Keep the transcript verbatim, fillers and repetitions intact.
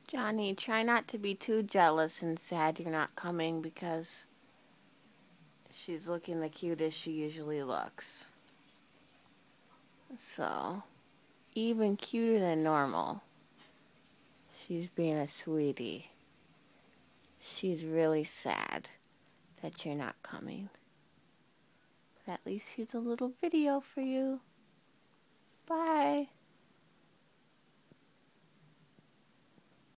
Johnny, try not to be too jealous and sad you're not coming because she's looking the cutest she usually looks. So, even cuter than normal. She's being a sweetie. She's really sad that you're not coming. But at least here's a little video for you. Bye.